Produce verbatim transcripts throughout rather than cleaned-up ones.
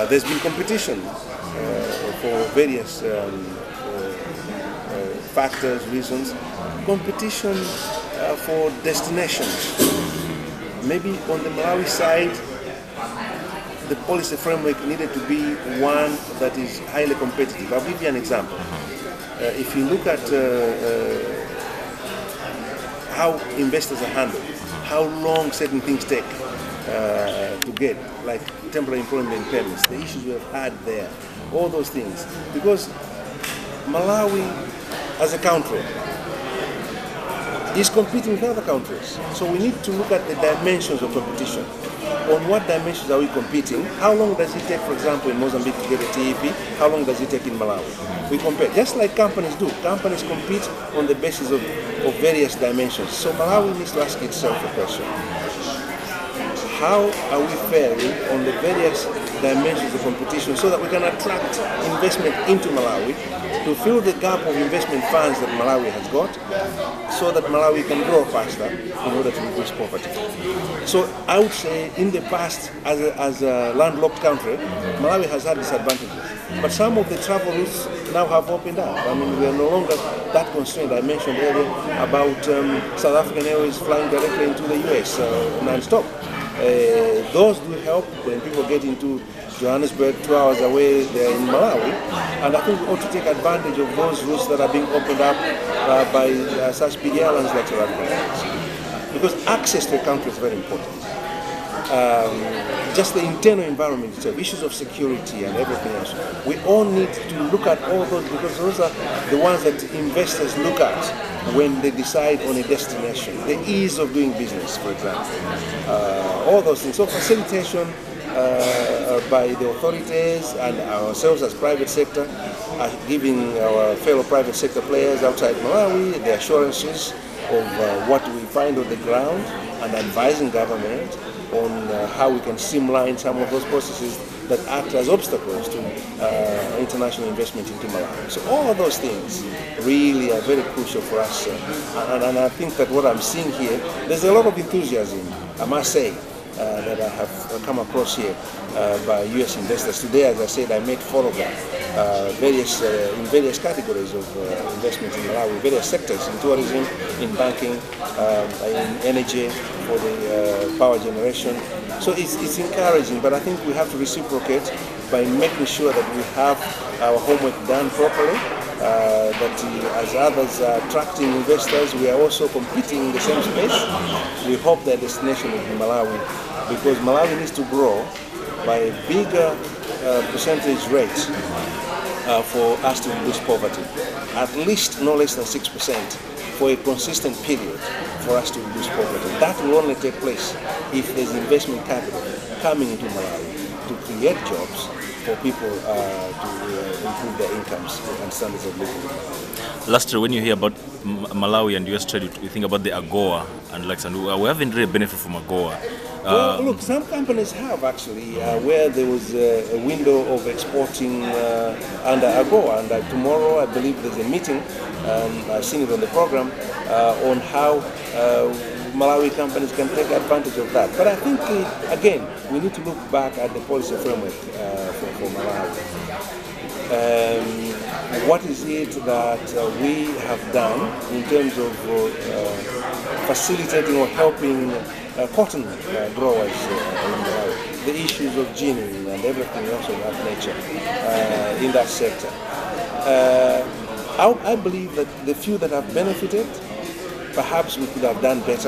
Uh, there's been competition uh, for various um, uh, uh, factors, reasons. Competition uh, for destinations. Maybe on the Malawi side, the policy framework needed to be one that is highly competitive. I'll give you an example. Uh, if you look at uh, uh, how investors are handled, how long certain things take uh, to get, like temporary employment permits, the issues we have had there, all those things. Because Malawi, as a country, is competing with other countries. So we need to look at the dimensions of competition. On what dimensions are we competing? How long does it take, for example, in Mozambique to get a T E P? How long does it take in Malawi? We compare, just like companies do. Companies compete on the basis of, of various dimensions. So Malawi needs to ask itself a question. How are we faring on the various dimensions of competition so that we can attract investment into Malawi to fill the gap of investment funds that Malawi has got, so that Malawi can grow faster in order to reduce poverty. So I would say in the past, as a, as a landlocked country, Malawi has had disadvantages. But some of the travel routes now have opened up. I mean, we are no longer that constrained. I mentioned earlier about um, South African Airways flying directly into the U S uh, non-stop. Uh, those do help when people get into Johannesburg, two hours away, they're in Malawi. And I think we ought to take advantage of those routes that are being opened up uh, by uh, such big airlines like South African Airways. Because access to a country is very important. Um, just the internal environment itself, issues of security and everything else. We all need to look at all those, because those are the ones that investors look at when they decide on a destination. The ease of doing business, for example. Uh, all those things. So facilitation uh, uh, by the authorities and ourselves as private sector, uh, giving our fellow private sector players outside Malawi the assurances of uh, what we find on the ground, and advising government on uh, how we can streamline some of those processes that act as obstacles to uh, international investment into Malawi. So all of those things really are very crucial for us. Uh, and, and I think that what I'm seeing here, there's a lot of enthusiasm, I must say, uh, that I have come across here uh, by U S investors. Today, as I said, I met four of them, uh, various, uh, in various categories of uh, investment in Malawi, various sectors, in tourism, in banking, um, in energy, for the uh, power generation. So it's, it's encouraging, but I think we have to reciprocate by making sure that we have our homework done properly, uh, that uh, as others are attracting investors, we are also competing in the same space. We hope their destination will be Malawi, because Malawi needs to grow by a bigger uh, percentage rate uh, for us to reduce poverty, at least no less than six percent for a consistent period for us to reduce poverty. That will only take place if there's investment capital coming into Malawi to create jobs for people uh, to uh, improve their incomes and standards of living. Lastly, when you hear about M Malawi and U S trade, you think about the AGOA and like, and we haven't really benefited from AGOA. Well, look, some companies have actually, uh, where there was a, a window of exporting uh, under AGOA, and uh, tomorrow I believe there's a meeting, um, I've seen it on the program, uh, on how uh, Malawi companies can take advantage of that. But I think, uh, again, we need to look back at the policy framework uh, for, for Malawi. Um, what is it that uh, we have done in terms of uh, facilitating or helping uh, cotton uh, growers uh, in Malawi? The issues of ginning and everything else of that nature uh, in that sector. Uh, I, I believe that the few that have benefited, perhaps we could have done better.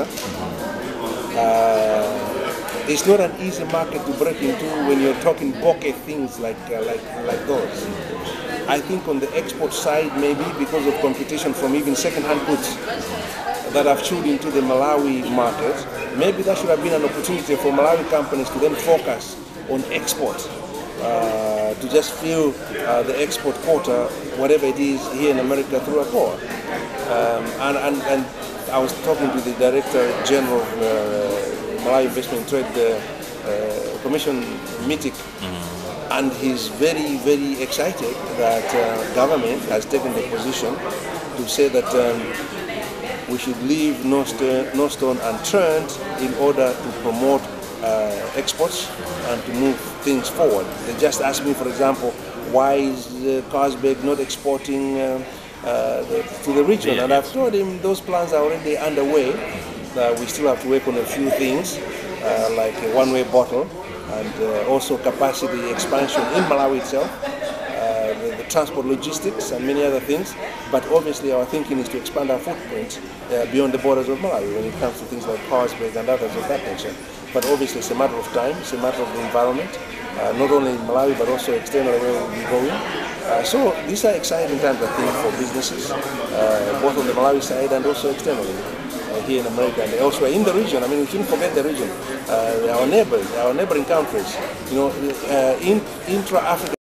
Uh, it's not an easy market to break into when you're talking bokeh things like, uh, like, like those. I think on the export side, maybe because of competition from even second-hand goods that have chewed into the Malawi market, maybe that should have been an opportunity for Malawi companies to then focus on export, uh, to just fill uh, the export quota, whatever it is, here in America through AGOA. Um, and, and, and I was talking to the Director General of uh, Malawi Investment and Trade uh, uh, Commission, MITIC, mm-hmm. and he's very, very excited that uh, government has taken the position to say that um, we should leave no, st no stone unturned in order to promote uh, uh, exports and to move things forward. They just asked me, for example, why is uh, Carlsberg not exporting uh, uh, the, to the region? Yeah, and yes. I've told him those plans are already underway. Uh, we still have to work on a few things, uh, like a one-way bottle, and uh, also capacity expansion in Malawi itself, uh, the, the transport logistics and many other things. But obviously our thinking is to expand our footprint uh, beyond the borders of Malawi when it comes to things like Carlsberg and others of that nature. But obviously it's a matter of time, it's a matter of the environment, uh, not only in Malawi but also externally where we'll be going. Uh, so these are exciting times, I think, for businesses, uh, both on the Malawi side and also externally. Here in America and elsewhere in the region. I mean, we shouldn't forget the region. Uh, our neighbors, our neighboring countries. You know, uh, in intra-African